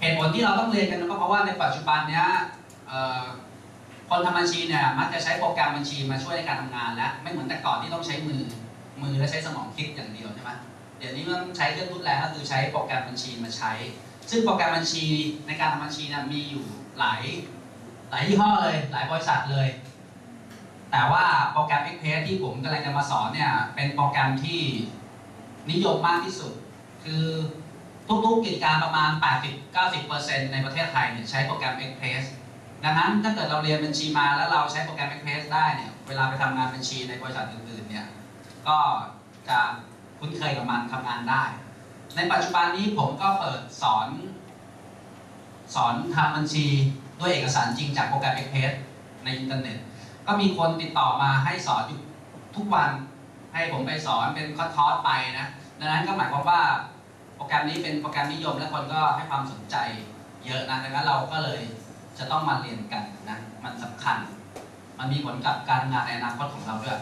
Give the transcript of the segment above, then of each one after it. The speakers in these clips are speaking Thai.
ตุผลที่เราต้องเรียนกันก็เพราะว่าในปัจจุบันเนี้ยคนทำบัญชีเนี่ยมักจะใช้โปรแกรมบัญชีมาช่วยในการทำงานแล้วไม่เหมือนแต่ก่อนที่ต้องใช้มือและใช้สมองคิดอย่างเดียวใช่ไหมเดี๋ยวนี้มันใช้เครื่องทุนแรงก็คือใช้โปรแกรมบัญชีมาใช้ซึ่งโปรแกรมบัญชีในการทำบัญชีเนี่ยมีอยู่หลายยี่ห้อเลยหลายบริษัทเลยแต่ว่าโปรแกรม Express ที่ผมกำลังจะมาสอนเนี่ยเป็นโปรแกรมที่นิยมมากที่สุดคือทุกๆกิจการประมาณ 80-90% ในประเทศไทยเนี่ยใช้โปรแกรม Express ดังนั้นถ้าเกิดเราเรียนบัญชีมาแล้วเราใช้โปรแกรม Express ได้เนี่ยเวลาไปทำงานบัญชีในบริษัทอื่นๆเนี่ยก็จะคุ้นเคยกับมันทำงานได้ในปัจจุบันนี้ผมก็เปิดสอนทำบัญชีด้วยเอกสารจริงจากโปรแกรม Express ในอินเทอร์เน็ตก็มีคนติดต่อมาให้สอนอยู่ทุกวันให้ผมไปสอนเป็นคอร์สไปนะดังนั้นก็หมายความว่าโปรแกรมนี้เป็นโปรแกรมนิยมและคนก็ให้ความสนใจเยอะนะดังนั้นเราก็เลยจะต้องมาเรียนกันนะมันสำคัญมันมีผลกับการทำงานในอนาคตของเราด้วย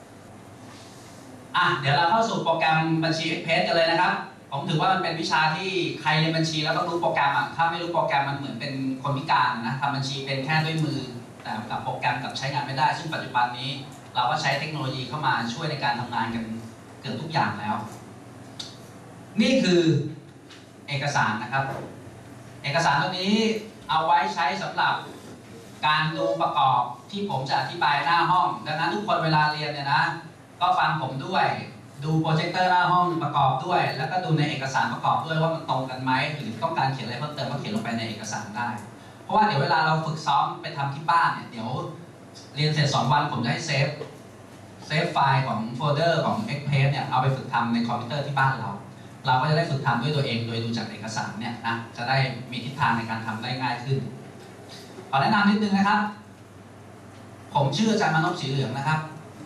เดี๋ยวเราเข้าสู่โปรแกรมบัญชี Express กันเลยนะครับผมถือว่ามันเป็นวิชาที่ใครเรียนบัญชีแล้วต้องรู้โปรแกรมถ้าไม่รู้โปรแกรมมันเหมือนเป็นคนพิการนะทำบัญชีเป็นแค่ด้วยมือแต่กับโปรแกรมกับใช้งานไม่ได้ซึ่งปัจจุบันนี้เราก็ใช้เทคโนโลยีเข้ามาช่วยในการทำงานกันเกือบทุกอย่างแล้วนี่คือเอกสารนะครับเอกสารตัวนี้เอาไว้ใช้สำหรับการดูประกอบที่ผมจะอธิบายหน้าห้องดังนั้นทุกคนเวลาเรียนเนี่ยนะก็ฟังผมด้วยดูโปรเจคเตอร์หน้าห้องประกอบด้วยแล้วก็ดูในเอกสารประกอบด้วยว่ามันตรงกันไหมหรือต้องการเขียนอะไรเพิ่มเติมก็เขียนลงไปในเอกสารได้เพราะว่าเดี๋ยวเวลาเราฝึกซ้อมไปทำที่บ้านเนี่ยเดี๋ยวเรียนเสร็จ2 วันผมจะให้เซฟไฟล์ของโฟลเดอร์ของ Express เนี่ยเอาไปฝึกทำในคอมพิวเตอร์ที่บ้านเราก็จะได้ฝึกทำด้วยตัวเองโดยดูจากเอกสารเนี่ยนะจะได้มีทิศทางในการทำได้ง่ายขึ้นขอแนะนำนิดนึงนะครับผมชื่ออาจารย์มนพสีเหลืองนะครับ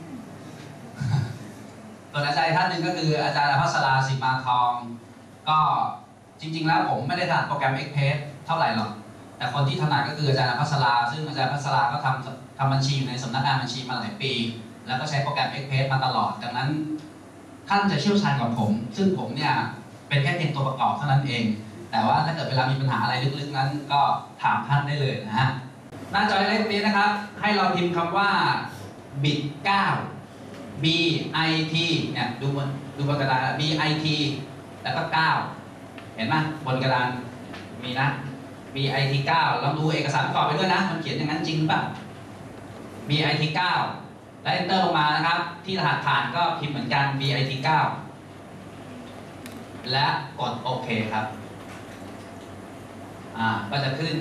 ส่วนอาจารย์ท่านหนึ่งก็คืออาจารย์ภัสราสีมาทองก็จริงๆแล้วผมไม่ได้ถนัดโปรแกรม Express เท่าไหร่หรอกแต่คนที่ถนัดก็คืออาจารย์ภัสราซึ่งอาจารย์ภัสราก็ทำบัญชีอยู่ในสำนักงานบัญชีมาหลายปีแล้วก็ใช้โปรแกรม Express มาตลอดดังนั้นท่านจะเชี่ยวชาญกว่าผมซึ่งผมเนี่ยเป็นแค่เพียงตัวประกอบเท่านั้นเองแต่ว่าถ้าเกิดเวลามีปัญหาอะไรลึกๆนั้นก็ถามท่านได้เลยนะฮะหน้าจอเล็กนี้นะครับให้เราพิมพ์คำว่า bit 9 BIT เนี่ยดูบนกระดาน BIT แล้วก็9เห็นไหมบนกระดานมีนะ BIT 9ลองดูเอกสารประกอบไปด้วยนะมันเขียนอย่างนั้นจริงป่ะ BIT 9และ Enter ลงมานะครับที่รหัสผ่านก็พิมพ์เหมือนกัน BIT 9และกดโอเคครับก็จะขึ้น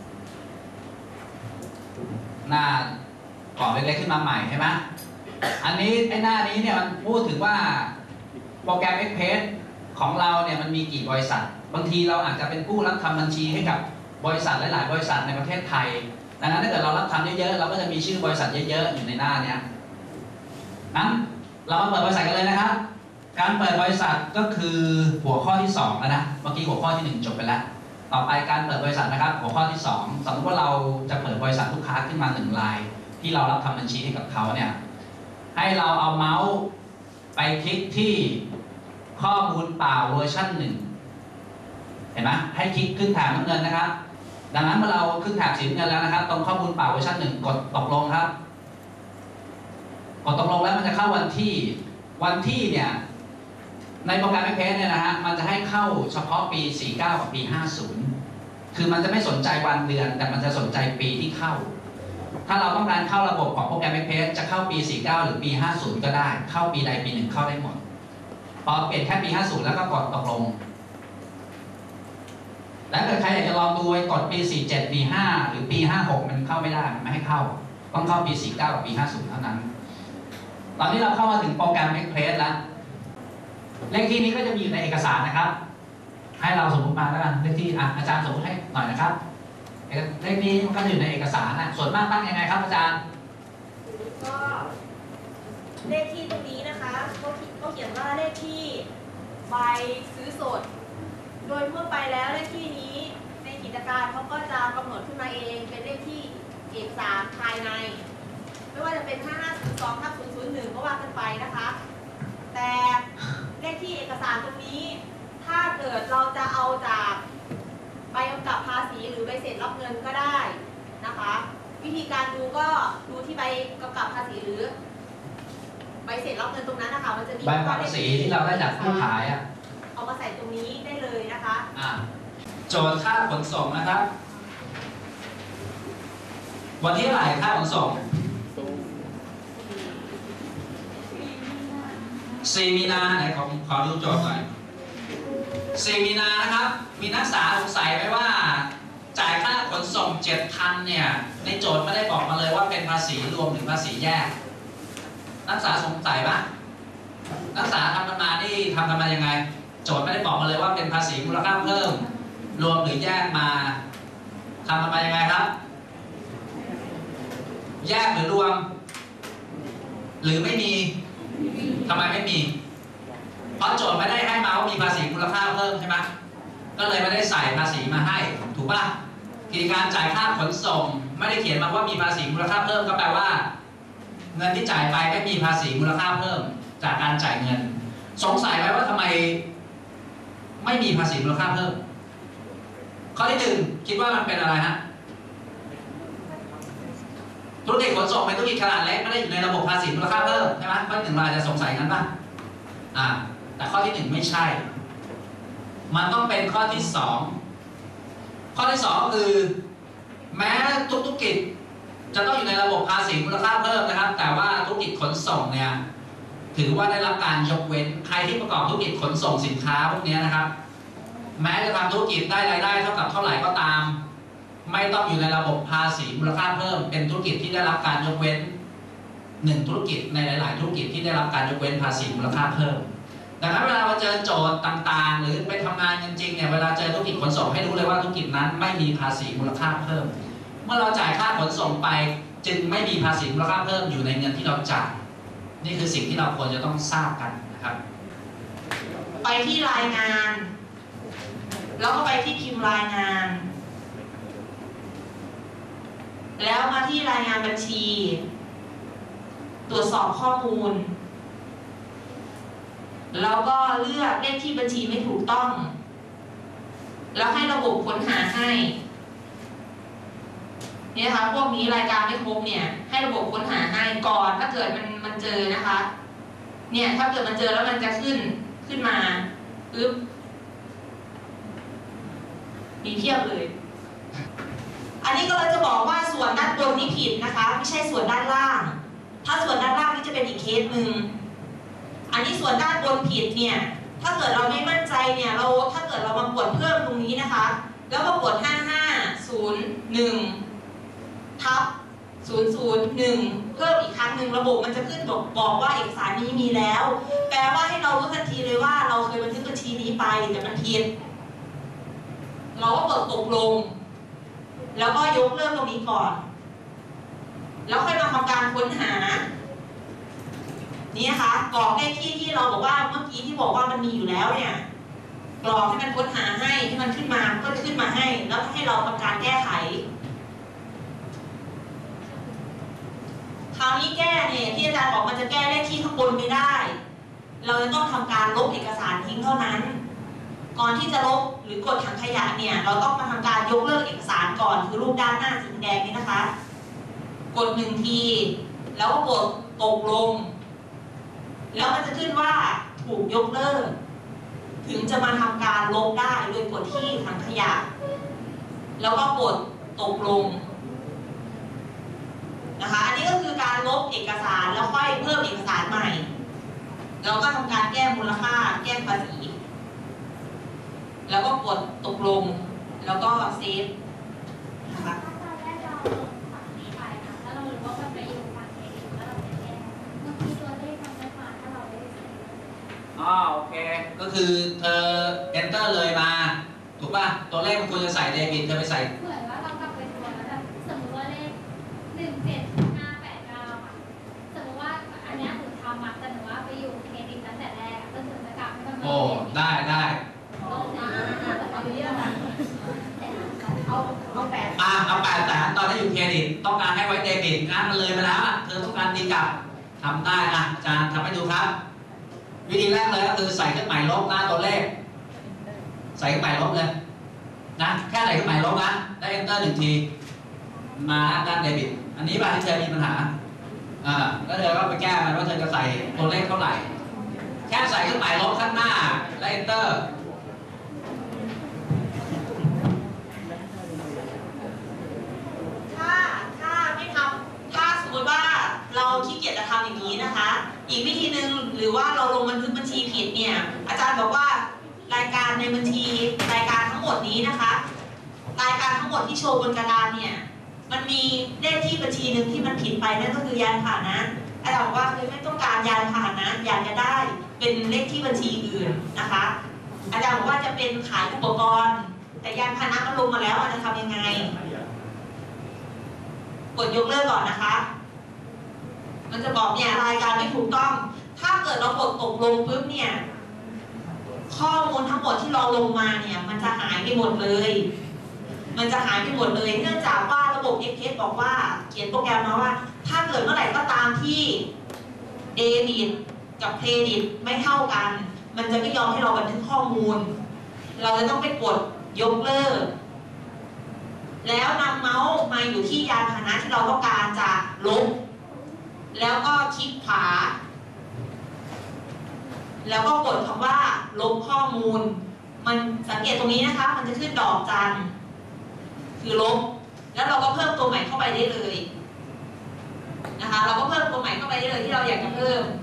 หน้ากรอบเล็กๆขึ้นมาใหม่ใช่ไหมอันนี้ไอ้หน้านี้เนี่ยมันพูดถึงว่าโปรแกรม Express ของเราเนี่ยมันมีกี่บริษัทบางทีเราอาจจะเป็นผู้รับทำบัญชีให้กับบริษัทหลายๆบริษัทในประเทศไทยดังนั้นถ้าเกิดเรารับทำเยอะๆเราก็จะมีชื่อบริษัทเยอะๆอยู่ในหน้านี้นั้นเรามาเปิดบริษัทกันเลยนะครับการเปิดบริษัทก็คือหัวข้อที่2แล้วนะเมื่อกี้หัวข้อที่1จบไปแล้วต่อไปการเปิดบริษัทนะครับหัวข้อที่2สมมติว่าเราจะเปิดบริษัทลูกค้าขึ้นมา1 รายที่เรารับทำบัญชีให้กับเขาเนี่ยให้เราเอาเมาส์ไปคลิกที่ข้อมูลเปล่าเวอร์ชัน1เห็นไหมให้คลิกขึ้นแถบน้ำเงินนะครับดังนั้นเมื่อเราขึ้นแถบสีน้ำเงินแล้วนะครับตรงข้อมูลเปล่าเวอร์ชัน1กดตกลงครับกดตกลงแล้วมันจะเข้าวันที่เนี่ยในโปรแกรม Express เนี่ยนะฮะมันจะให้เข้าเฉพาะปี49กับปี50คือมันจะไม่สนใจวันเดือนแต่มันจะสนใจปีที่เข้าถ้าเราต้องการเข้าระบบของโปรแกรม Express จะเข้าปี49หรือปี50ก็ได้เข้าปีใดปีหนึ่งเข้าได้หมดพอเปลี่ยนแค่ปี50แล้วก็กดตกลงแล้วเกิดใครอยากจะลองดูกดปี47ปี5หรือปี56มันเข้าไม่ได้ไม่ให้เข้าต้องเข้าปี49กับปี50เท่านั้นตอนนี้เราเข้ามาถึงโปรแกรม Express แล้วเลขที่นี้ก็จะมีอยู่ในเอกสารนะครับให้เราสมมติมาแล้วกันเลขที่อาจารย์สมมติให้หน่อยนะครับเลขนี้มันก็อยู่ในเอกสารนะส่วนมากตั้งยังไงครับอาจารย์ก็เลขที่ตรงนี้นะคะก็เขียนว่าเลขที่ใบซื้อสดโดยทั่วไปแล้วเลขที่นี้ในกิจการเขาก็จะกำหนดขึ้นมาเองเป็นเลขที่เอกสารภายในไม่ว่าจะเป็น5502/001ก็ว่ากันไปนะคะแต่เลขที่เอกสารตรงนี้ถ้าเกิดเราจะเอาจากใบกำกับเสร็จรับเงินก็ได้นะคะ วิธีการดูก็ดูที่ใบกำกับภาษีหรือใบเสร็จรับเงินตรงนั้นนะคะมันจะมีใบกำกับภาษีที่เราได้จากผู้ขายอ่ะเอามาใส่ตรงนี้ได้เลยนะคะโจทย์ค่าขนส่งนะครับ วันที่เท่าไหร่ค่าขนส่ง 4 มีนาไหนขอดูโจทย์หน่อย 4 มีนานะครับ มีนักศึกษาสงสัยไหมว่า จ่ายค่าขนส่ง 7,000 เนี่ย ในโจทย์ไม่ได้บอกมาเลยว่าเป็นภาษีรวมหรือภาษีแยก นักศึกษาสงสัยปะนักศึกษาทำกันมานี่ทำกันมายังไง โจทย์ไม่ได้บอกมาเลยว่าเป็นภาษีมูลค่าเพิ่ม รวมหรือแยกมาทำกันมายังไงครับ แยกหรือรวม หรือไม่มีทำไมไม่มี เพราะโจทย์ไม่ได้ให้มาว่ามีภาษีมูลค่าเพิ่มใช่ไหมก็เลยไม่ได้ใส่ภาษีมาให้ถูกปะกิจการจ่ายค่าขนส่งไม่ได้เขียนมาว่ามีภาษีมูลค่าเพิ่มก็แปลว่า เงินที่จ่ายไปไม่มีภาษีมูลค่าเพิ่มจากการจ่ายเงิน สงสัยไหมว่าทำไมไม่มีภาษีมูลค่าเพิ่ม ข้อที่ 1คิดว่ามันเป็นอะไรฮะธุรกิจขนส่งเป็นธุรกิจขนาดเล็กไม่ได้อยู่ในระบบภาษีมูลค่าเพิ่มใช่ไหมข้อที่ 1เราอาจจะสงสัยงั้นป่ะแต่ข้อที่ 1ไม่ใช่มันต้องเป็นข้อที่ 2ข้อที่ 2คือแม้ทุกธุรกิจจะต้องอยู่ในระบบภาษีมูลค่าเพิ่มนะครับแต่ว่าธุรกิจขนส่งเนี่ยถือว่าได้รับการยกเว้นใครที่ประกอบธุรกิจขนส่งสินค้าพวกนี้นะครับแม้จะทำธุรกิจได้รายได้เท่ากับเท่าไหร่ก็ตามไม่ต้องอยู่ในระบบภาษีมูลค่าเพิ่มเป็นธุรกิจที่ได้รับการยกเว้น1ธุรกิจในหลายๆธุรกิจที่ได้รับการยกเว้นภาษีมูลค่าเพิ่มดังนั้นเวลาเราเจอโจทย์ต่างๆหรือไปทำงานจริงๆเนี่ยเวลาเจอธุรกิจขนส่งให้รู้เลยว่าธุรกิจนั้นไม่มีภาษีมูลค่าเพิ่มเมื่อเราจ่ายค่าขนส่งไปจึงไม่มีภาษีมูลค่าเพิ่มอยู่ในเงินที่เราจ่ายนี่คือสิ่งที่เราควรจะต้องทราบกันนะครับไปที่รายงานแล้วก็ไปที่พิมพ์รายงานแล้วมาที่รายงานบัญชีตรวจสอบข้อมูลแล้วก็เลือกเลขที่บัญชีไม่ถูกต้องแล้วให้ระบบค้นหาให้นี่นะคะพวกนี้รายการไม่ครบเนี่ยให้ระบบค้นหาให้ก่อนถ้าเกิดมันเจอนะคะเนี่ยถ้าเกิดมันเจอแล้วมันจะขึ้นมาปึ๊บมีเทียบเลยอันนี้ก็เลยจะบอกว่าส่วนด้านบนนี่ผิดนะคะไม่ใช่ส่วนด้านล่างถ้าส่วนด้านล่างนี่จะเป็นอีกเคสหนึ่งอันนี้ส่วนด้านบนผิดเนี่ยถ้าเกิดเราไม่มั่นใจเนี่ยถ้าเกิดเรามากดเพิ่มตรงนี้นะคะแล้วก็กด5501/001เพิ่มอีกครั้งหนึ่งระบบมันจะขึ้นบอกว่าเอกสารนี้มีแล้วแปลว่าให้เรารู้ทันทีเลยว่าเราเคยบันทึกบัญชีนี้ไปแต่มันผิดเราก็กดตกลงแล้วก็ยกเลิกตรงนี้ก่อนแล้วค่อยมาทำการค้นหานี่นะคะกรอกเลขที่เราบอกว่าเมื่อกี้ที่บอกว่ามันมีอยู่แล้วเนี่ยกรอกให้มันค้นหาให้ที่มันขึ้นมาก็จะขึ้นมาให้แล้วให้เราทำการแก้ไขคราวนี้แก้เนี่ยที่อาจารย์บอกมันจะแก้เลขที่ข้างบนไม่ได้เราจะต้องทำการลบเอกสารทิ้งเท่านั้นก่อนที่จะลบหรือกดถังขยะเนี่ยเราต้องมาทำการยกเลิกเอกสารก่อนคือรูปด้านหน้าสีแดงนี่นะคะกด1 ทีแล้วก็กดตกลงแล้วมันจะขึ้นว่าถูกยกเลิกถึงจะมาทำการลบได้โดยกดที่ถังขยะแล้วก็กดตกลงนะคะอันนี้ก็คือการลบเอกสารแล้วค่อยเพิ่มเอกสารใหม่แล้วก็ทำการแก้มูลค่าแก้ภาษีแล้วก็กดตกลงแล้วก็เซฟนะคะโอเคก็คือเธอ enter เลยมาถูกป่ะตัวเลขมันควรจะใส่เดบิตเธอไปใส่เหมือนว่าเรากลับไปตัวแล้วแบบสมมติว่าเลข17589ค่ะสมมติว่าอันนี้หนูทำมาแต่หนูว่าไปอยู่เครดิตตั้งแต่แรกก็ถึงจะกลับให้มันมาได้เอา8 แสนตอนที่อยู่เครดิตต้องการให้ไว้เดบิตงานมันเลยมาแล้วเธอต้องการตีกลับทำได้อาจารย์ทำให้ดูครับวิธีแรกเลยก็คือใส่เครื่องหมายลบหน้าตัวเลขใส่เครื่องหมายลบเลยนะแค่ใส่เครื่องหมายลบนะได้ enter 1 ทีมาด้านเดบิตอันนี้บ้านที่เธอมีปัญหาแล้วเธอก็ไปแก้มันว่าเธอจะใส่ตัวเลขเท่าไหร่แค่ใส่เครื่องหมายลบข้างหน้าและ enter ถ้าไม่ทำถ้าสมมติว่าเราขี้เกียจจะทำอย่างนี้นะคะ อีกวิธีหนึ่งหรือว่าเราลงบันทึกบัญชีผิดเนี่ยอาจารย์บอกว่ารายการในบัญชีรายการทั้งหมดนี้นะคะรายการทั้งหมดที่โชว์บนกระดานเนี่ยมันมีเลขที่บัญชีหนึ่งที่มันผิดไปนั่นก็คือยานพาหนะอาจารย์บอกว่าคือไม่ต้องการยานพาหนะอยากจะได้เป็นเลขที่บัญชีอื่นนะคะอาจารย์บอกว่าจะเป็นขายอุปกรณ์แต่ยานพาหนะมันลงมาแล้วจะทำยังไงกดยกเลิกก่อนนะคะมันจะบอกเนี่ยรายการไม่ถูกต้องถ้าเกิดเรากดตกลงปุ๊บเนี่ยข้อมูลทั้งหมดที่เราลงมาเนี่ยมันจะหายไปหมดเลยเนื่องจากว่าระบบ Excel บอกว่าเขียนโปรแกรมมาว่าถ้าเกิดเมื่อไหร่ก็ตามที่เดบิตกับเครดิตไม่เท่ากันมันจะไม่ยอมให้เราบันทึกข้อมูลเราจะต้องไปกดยกเลิกแล้วนำเมาส์มาอยู่ที่ยานพาหนะที่เราต้องการจะลบแล้วก็คลิกขวาแล้วก็กดคำว่าลบข้อมูลมันสังเกตตรงนี้นะคะมันจะขึ้นดอกจันคือลบแล้วเราก็เพิ่มตัวใหม่เข้าไปได้เลยนะคะเราก็เพิ่มตัวใหม่เข้าไปได้เลยที่เราอยากจะเพิ่ม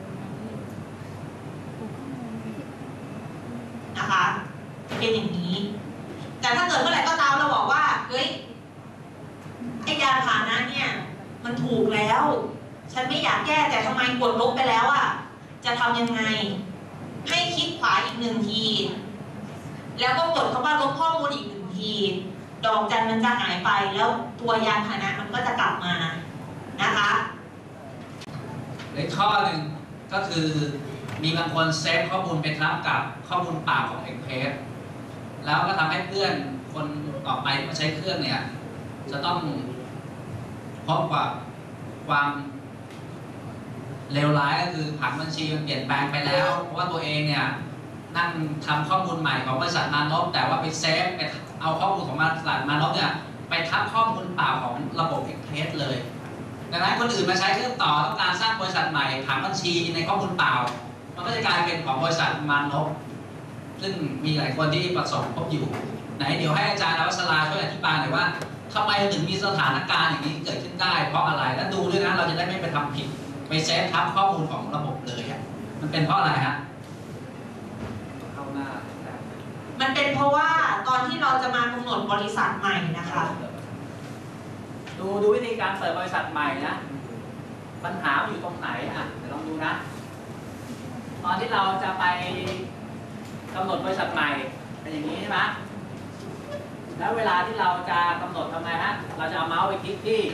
นะคะเป็นอย่างนี้แต่ถ้าเกิดเมื่อไหร่ก็ตามเราบอกว่าเฮ้ยไอ้ยานพาหนะเนี่ยมันถูกแล้วฉันไม่อยากแก้แต่ทำไมกดลบไปแล้วอ่ะจะทำยังไงให้คลิกขวาอีก1 ทีแล้วก็กดคำว่าลบข้อมูลอีก1 ทีดอกจันมันจะหายไปแล้วตัวยานพาหนะมันก็จะกลับมานะคะอีกข้อหนึ่งก็คือมีบางคนเซฟข้อมูลไปทับกับข้อมูลเปล่าของ Express แล้วก็ทำให้เพื่อนคนต่อไปที่มาใช้เครื่องเนี่ยจะต้องพบกับความเลวร้ายก็คือผังบัญชีมันเปลี่ยนแปลงไปแล้วเพราะว่าตัวเองเนี่ยนั่งทำข้อมูลใหม่ของบริษัทมานพแต่ว่าไปเซฟไปเอาข้อมูลของบริษัทมานพเนี่ยไปทับข้อมูลเปล่าของระบบ Express เลยดังนั้นคนอื่นมาใช้เครื่องต่อต้องการสร้างบริษัทใหม่ผังบัญชีในข้อมูลเปล่ามันก็จะกลายเป็นของบริษัทมานพซึ่งมีหลายคนที่ประสบพบอยู่ไหนเดี๋ยวให้อาจารย์อวสราช่วยอธิบายหน่อยว่าทำไมถึงมีสถานการณ์อย่างนี้เกิดขึ้นได้เพราะอะไรและดูด้วยนะเราจะได้ไม่ไปทำผิดไปเซฟทับข้อมูลของระบบเลยมันเป็นเพราะอะไรฮะเข้าหน้ามันเป็นเพราะว่าตอนที่เราจะมากำหนดบริษัทใหม่นะคะดูวิธีการเปิดบริษัทใหม่นะปัญหาอยู่ตรงไหนเดี๋ยวลองดูนะตอนที่เราจะไปกำหนดบริษัทใหม่เป็นอย่างนี้ใช่ไหมแล้วเวลาที่เราจะกำหนดทำไงฮะเราจะเอาเมาส์ไปคลิกที่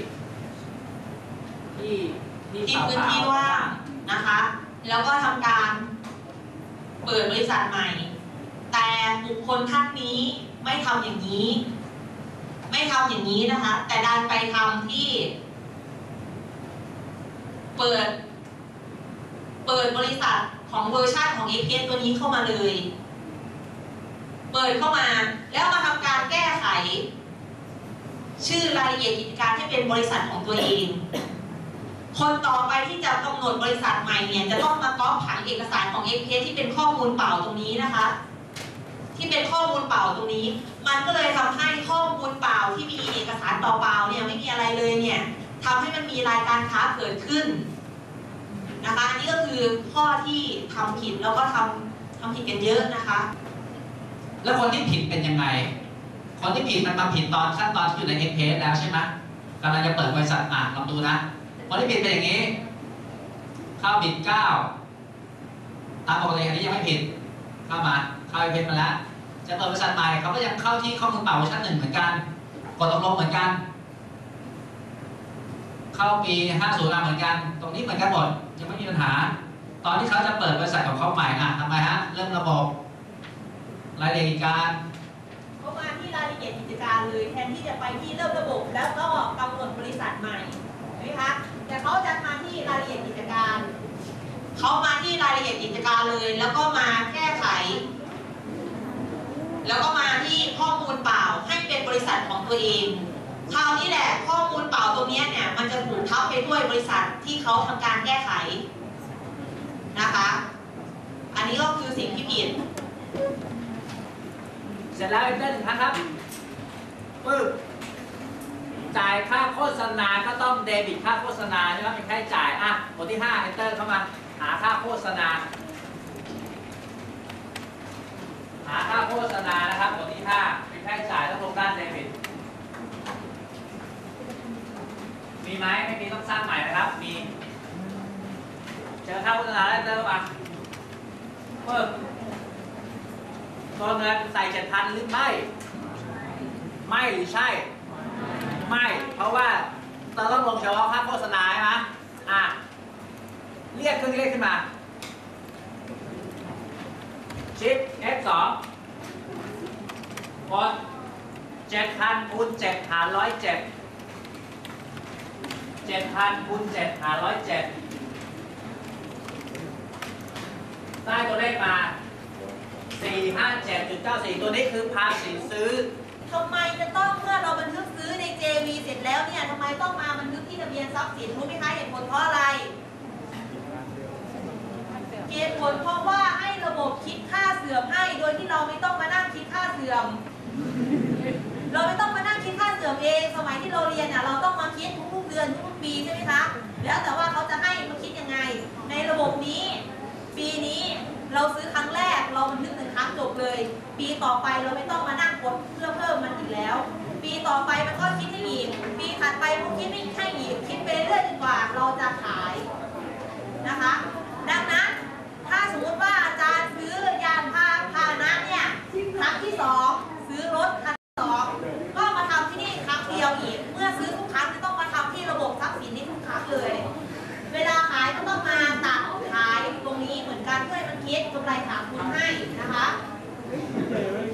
พื้นที่ว่างนะคะแล้วก็ทำการเปิดบริษัทใหม่แต่บุคคลท่านนี้ไม่ทำอย่างนี้นะคะแต่ดันไปทำที่เปิดบริษัทของเวอร์ชันของ Express ตัวนี้เข้ามาเลยเปิดเข้ามาแล้วมาทำการแก้ไขชื่อรายละเอียดกิจการให้เป็นบริษัทของตัวเองคนต่อไปที่จะกำหนดบริษัทใหม่เนี่ยจะต้องมาก๊อปผังเอกสารของ Express ที่เป็นข้อมูลเปล่าตรงนี้นะคะที่เป็นข้อมูลเปล่าตรงนี้มันก็เลยทำให้ข้อมูลเปล่าที่มีเอกสารเปล่าๆเนี่ยไม่มีอะไรเลยเนี่ยทำให้มันมีรายการค้าเกิดขึ้นนะคะอันนี้ก็คือข้อที่ทำผิดแล้วก็ทำผิดกันเยอะนะคะแล้วคนที่ผิดเป็นยังไงคนที่ผิดมันมาผิดตอนขั้นตอนที่อยู่ใน Express แล้วใช่ไหมกำลังจะเปิดบริษัทลองดูนะคนที่ผิดเป็นอย่างนี้เข้าบิด9ตามปกติอันนี้ยังไม่ผิดเข้าExpressมาแล้วจะเปิดบริษัทใหม่เขาก็ยังเข้าที่ข้อมูลเปล่าเวอร์ชัน1เหมือนกันกดตกลงเหมือนกันเข้าปี50มาเหมือนกันตรงนี้เหมือนกันหมดยังไม่มีปัญหาตอนที่เขาจะเปิดบริษัทของเขาใหม่ทำไมฮะเริ่มระบบรายละเอียดกิจการเขามาที่รายละเอียดกิจการเลยแทนที่จะไปที่เริ่มระบบแล้วก็กำหนดบริษัทใหม่ใช่ไหมคะแต่เขาจะมาที่รายละเอียดกิจการเลยแล้วก็มาแก้ไขแล้วก็มาที่ข้อมูลเปล่าให้เป็นบริษัทของตัวเองคราวนี้แหละข้อมูลเปล่าตรงนี้เนี่ยมันจะถูกทับไปด้วยบริษัทที่เขาทำการแก้ไขนะคะอันนี้ก็คือสิ่งที่ผิดเสร็จแล้วเล่นครั้งครับปึ๊บจ่ายค่าโฆษณาก็ต้องเดบิตค่าโฆษณาใช่ไหมเป็นค่าใช้จ่ายอ่ะบทที่5 enter เข้ามาหาค่าโฆษณาหาค่าโฆษณานะครับบทที่5เป็นค่าใช้จ่ายต้องลงด้านเดบิตมีไหมไม่มีต้องสร้างใหม่นะครับมีเจอค่าโฆษณาแล้วเติมมาเพิ่มตัวเงินใส่7,000หรือไม่ไม่หรือใช่ไม่เพราะว่าเราต้องลงเฉพาะค่าโฆษณาใช่ไหมเรียกเครื่องเลขขึ้นมาชิป F2 กด7,000 คูณ 7 หาร 107 7,000 คูณ 7 หาร 107ได้ตัวเลขมา 457.94 ตัวนี้คือภาษีซื้อทำไมจะต้องเมื่อเราบันทึกซื้อใน JV เสร็จแล้วเนี่ยทำไมต้องมาบันทึกที่ทะเบียนทรัพย์สินรู้ไหมคะเหตุผลเพราะอะไรเหตุผลเพราะว่าให้ระบบคิดค่าเสื่อมให้โดยที่เราไม่ต้องมานั่งคิดค่าเสื่อมเราไม่ต้องมานั่งคิดค่าเสื่อมเองสมัยที่เราเรียนเนี่ยเราต้องมาคิดทุกๆเดือนทุกๆปีใช่ไหมคะแล้วแต่ว่าเขาจะให้มาคิดยังไงในระบบนี้ปีนี้เราซื้อครั้งแรกเราบันทึก1 ครั้งจบเลยปีต่อไปเราไม่ต้องมานั่งกดเพื่อเพิ่มมันอีกแล้วปีต่อไปมันก็คิดให้อีกปีถัดไปมันคิดไม่ให้อีกคิดไปเรื่อยจนกว่าเราจะขายนะคะดังนั้นถ้าสมมติว่าอาจารย์ซื้อยานพาหนะเนี่ยครั้งที่2ซื้อรถคันที่2ก็มาทำที่นี่ครั้งเดียวอีกเมื่อซื้อทุกครั้งจะต้องมาทำที่ระบบทรัพย์สินนี้ทุกครั้งเลยเวลาขายก็ต้องมาตัดขายตรงนี้เหมือนกันเพื่อให้มันคิดกำไรขาดทุนให้นะคะ